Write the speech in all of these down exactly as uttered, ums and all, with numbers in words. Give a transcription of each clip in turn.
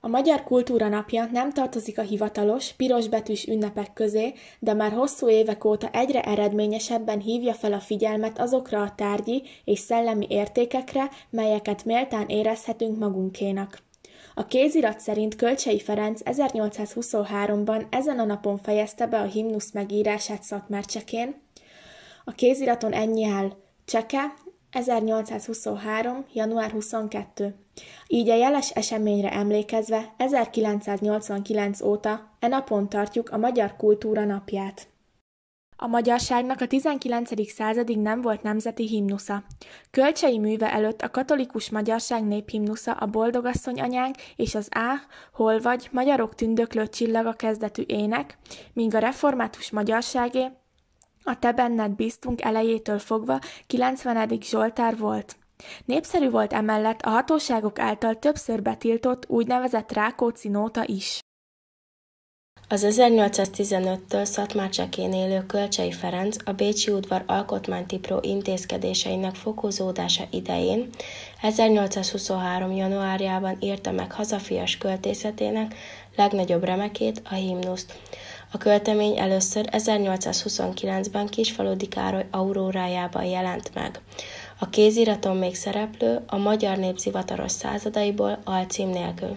A Magyar Kultúra Napja nem tartozik a hivatalos, pirosbetűs ünnepek közé, de már hosszú évek óta egyre eredményesebben hívja fel a figyelmet azokra a tárgyi és szellemi értékekre, melyeket méltán érezhetünk magunkénak. A kézirat szerint Kölcsey Ferenc ezernyolcszázhuszonháromban ezen a napon fejezte be a himnusz megírását Szatmárcsekén. A kéziraton ennyi áll: Cseke, ezernyolcszázhuszonhárom. január huszonkettő. Így a jeles eseményre emlékezve ezerkilencszáznyolcvankilenc óta e napon tartjuk a Magyar Kultúra Napját. A magyarságnak a tizenkilencedik századig nem volt nemzeti himnusza. Kölcsey műve előtt a katolikus magyarság néphimnusza a Boldogasszony anyánk és az Áh, hol vagy, magyarok tündöklő csillaga kezdetű ének, míg a református magyarságé a Te benned bíztunk elejétől fogva kilencvenedik Zsoltár volt. Népszerű volt emellett a hatóságok által többször betiltott úgynevezett Rákóczi nóta is. Az ezernyolcszáztizenöttől Szatmárcsekén élő Kölcsey Ferenc a bécsi udvar alkotmánytipró intézkedéseinek fokozódása idején ezernyolcszázhuszonhárom. januárjában írta meg hazafias költészetének legnagyobb remekét, a himnuszt. A költemény először ezernyolcszázhuszonkilencben Kisfaludy Károly aurórájában jelent meg. A kéziraton még szereplő a magyar nép zivataros századaiból alcím nélkül.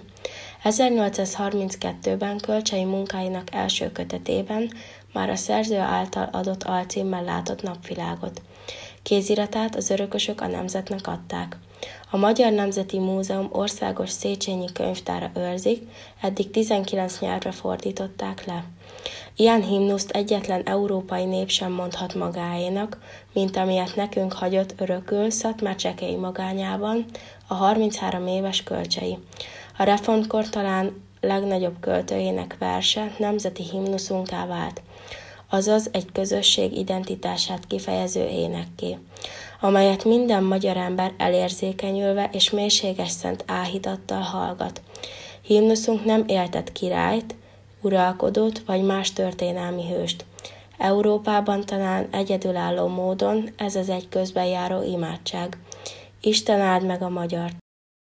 ezernyolcszázharminckettőben Kölcsey munkáinak első kötetében már a szerző által adott alcímmel látott napvilágot. Kéziratát az örökösök a nemzetnek adták. A Magyar Nemzeti Múzeum országos Széchenyi könyvtára őrzik, eddig tizenkilenc nyelvre fordították le. Ilyen himnuszt egyetlen európai nép sem mondhat magáénak, mint amilyet nekünk hagyott örökül szatmárcsekei magányában a harminchárom éves Kölcsey. A reformkor talán legnagyobb költőjének verse nemzeti himnuszunká vált, azaz egy közösség identitását kifejező énekké, amelyet minden magyar ember elérzékenyülve és mélységes szent áhítattal hallgat. Himnuszunk nem éltet királyt, uralkodót vagy más történelmi hőst. Európában talán egyedülálló módon ez az egy közben járó imádság. Isten áld meg a magyart!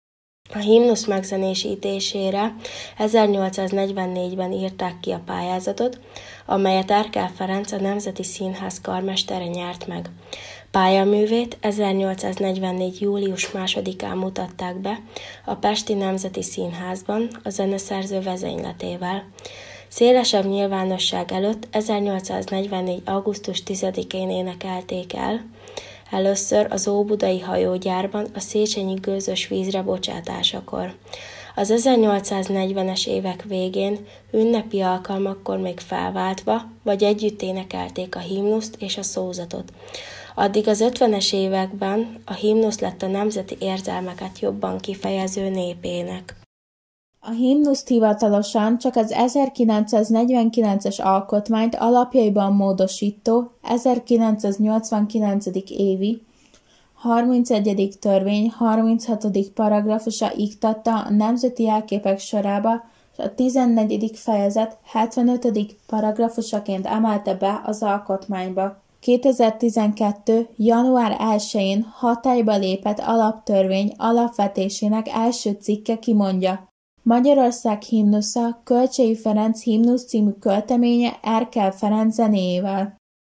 A himnusz megzenésítésére ezernyolcszáznegyvennégyben írták ki a pályázatot, amelyet Erkel Ferenc, a Nemzeti Színház karmestere nyert meg. Pályaművét ezernyolcszáznegyvennégy. július másodikán mutatták be a Pesti Nemzeti Színházban a zeneszerző vezényletével. Szélesebb nyilvánosság előtt ezernyolcszáznegyvennégy. augusztus tizedikén énekelték el, először az óbudai hajógyárban a széchenyi gőzös vízre bocsátásakor. Az ezernyolcszáznegyvenes évek végén ünnepi alkalmakkor még felváltva, vagy együtt énekelték a himnuszt és a szózatot. Addig az ötvenes években a himnusz lett a nemzeti érzelmeket jobban kifejező népének. A himnuszt hivatalosan csak az ezerkilencszáznegyvenkilences alkotmányt alapjaiban módosító ezerkilencszáznyolcvankilenc. évi harmincegyedik törvény harminchatodik paragrafusa iktatta a nemzeti jelképek sorába, és a tizennegyedik fejezet hetvenötödik paragrafusaként emelte be az alkotmányba. kétezer-tizenkettő. január elsején hatályba lépett alaptörvény alapvetésének első cikke kimondja: Magyarország himnusza Kölcsey Ferenc himnusz című költeménye Erkel Ferenc zenéjével.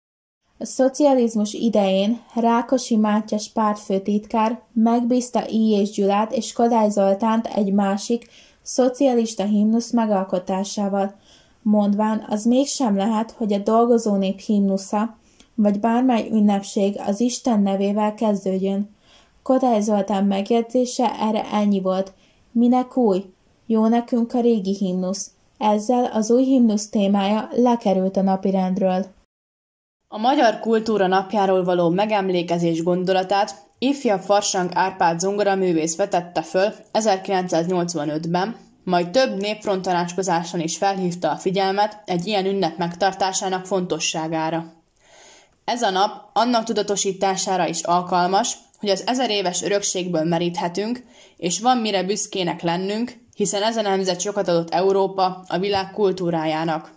A szocializmus idején Rákosi Mátyás pártfőtitkár megbízta Illyés Gyulát és Kodály Zoltánt egy másik, szocialista himnusz megalkotásával, mondván az mégsem lehet, hogy a dolgozó nép himnusza, vagy bármely ünnepség az Isten nevével kezdődjön. Kodály Zoltán megjegyzése erre ennyi volt: minek új? Jó nekünk a régi himnusz. Ezzel az új himnusz témája lekerült a napirendről. A Magyar Kultúra Napjáról való megemlékezés gondolatát ifjabb Farsang Árpád zongoraművész vetette föl ezerkilencszáznyolcvanötben, majd több népfronttanácskozáson is felhívta a figyelmet egy ilyen ünnep megtartásának fontosságára. Ez a nap annak tudatosítására is alkalmas, hogy az ezer éves örökségből meríthetünk, és van mire büszkének lennünk, hiszen ez a nemzet sokat adott Európa a világ kultúrájának.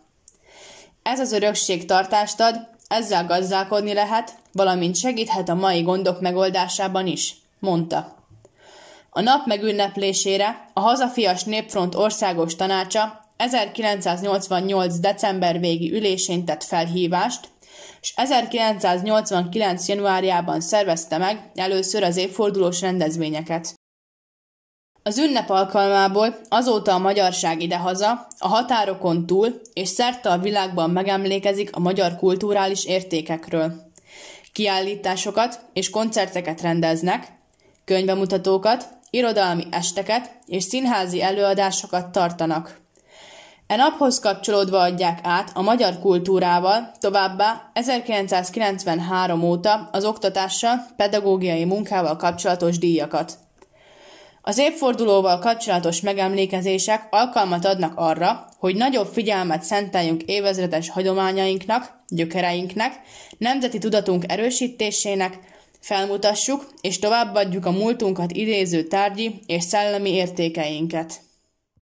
Ez az örökség tartást ad, ezzel gazdálkodni lehet, valamint segíthet a mai gondok megoldásában is, mondta. A nap megünneplésére a Hazafias Népfront Országos Tanácsa ezerkilencszáznyolcvannyolc. december végi ülésén tett felhívást, és ezerkilencszáznyolcvankilenc. januárjában szervezte meg először az évfordulós rendezvényeket. Az ünnep alkalmából azóta a magyarság idehaza, a határokon túl és szerte a világban megemlékezik a magyar kulturális értékekről. Kiállításokat és koncerteket rendeznek, könyvbemutatókat, irodalmi esteket és színházi előadásokat tartanak. E naphoz kapcsolódva adják át a magyar kultúrával, továbbá ezerkilencszázkilencvenhárom óta az oktatással, pedagógiai munkával kapcsolatos díjakat. Az évfordulóval kapcsolatos megemlékezések alkalmat adnak arra, hogy nagyobb figyelmet szenteljünk évezredes hagyományainknak, gyökereinknek, nemzeti tudatunk erősítésének, felmutassuk és továbbadjuk a múltunkat idéző tárgyi és szellemi értékeinket.